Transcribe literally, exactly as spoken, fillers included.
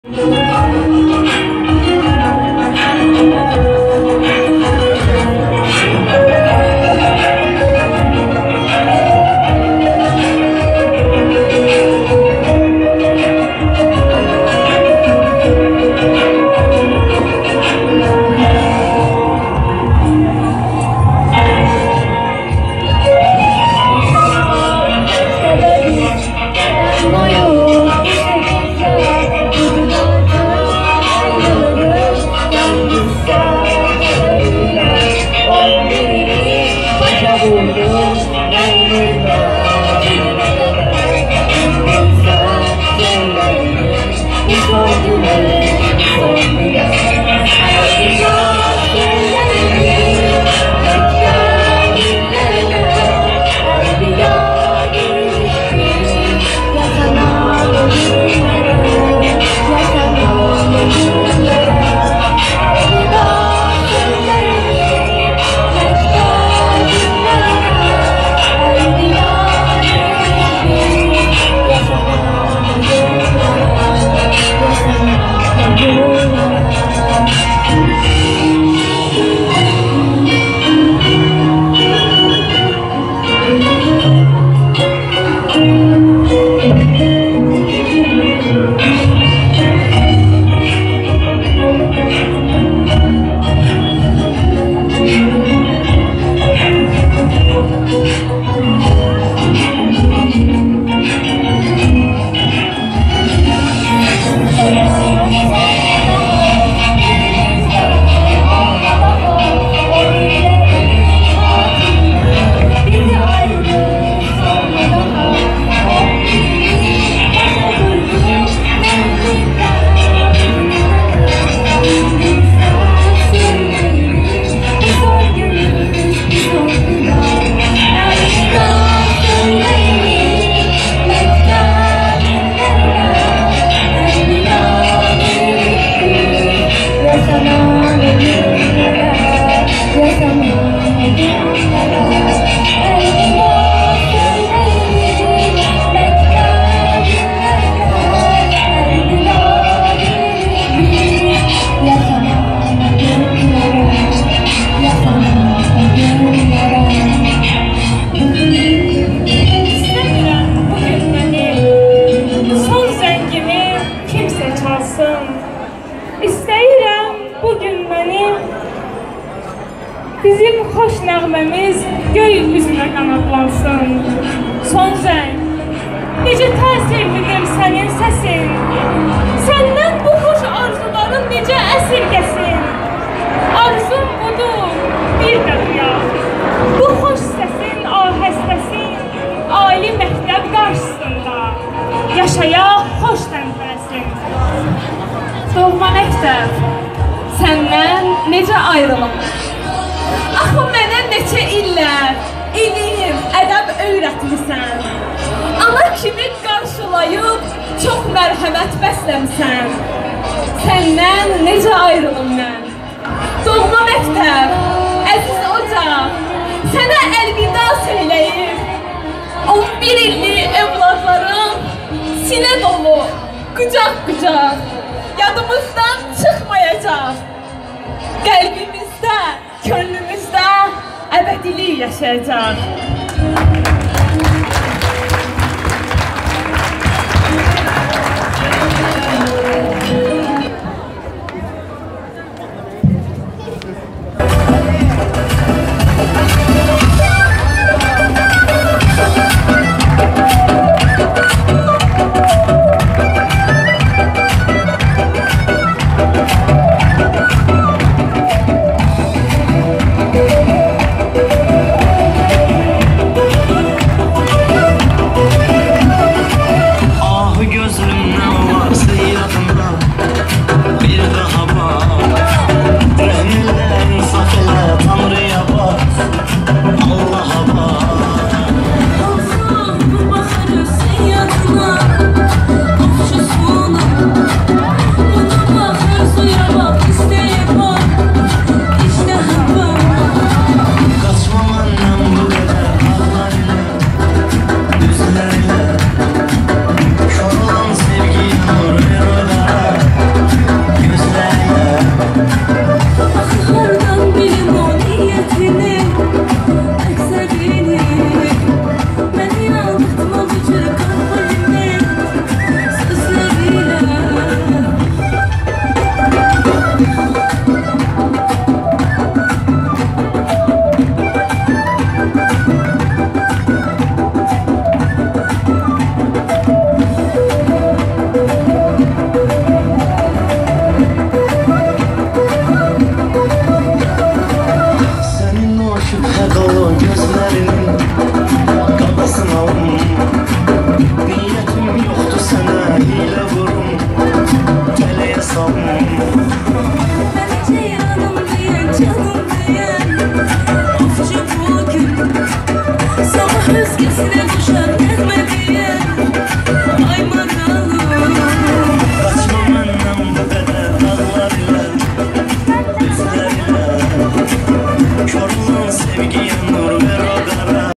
Bizim xoş nəğməmiz göy üzünə qanatlansın. Son zəng, necə təsirlidir sənin səsin. Səndən bu xoş arzuların necə əsirgəsin. Arzum budur, bir də duyaq. Bu xoş səsin ahəstəsin, ali məktəb qarşısında. Yaşaya xoş təntənəsin. Doğma məktəb, səndən necə ayrılım. Axı mənə neçə illər, ilim, ədəb öyrətmisən. Ana kimi qarşılayıb, çox mərhəmət bəsləmsən. Səndən necə ayrılım mən. Doğma məktəb, əziz ocaq, sənə əlvida söyləyir. on bir illik evladlarım, sinə dolu, qucaq-qucaq, yadımızdan çıxmayacaq. Qəlbimizdə, könlümüzdə əbədilik yaşayacaq. We'll be right back. olsam. Bence yanım diyen, canım diyen Afçı bu gün sabah özgesine koşar gelme diyen Ay maralım Kaçma məndən bu qədər dağlar ilə, üzlər ilə. Kör olan sevgiyə nur ver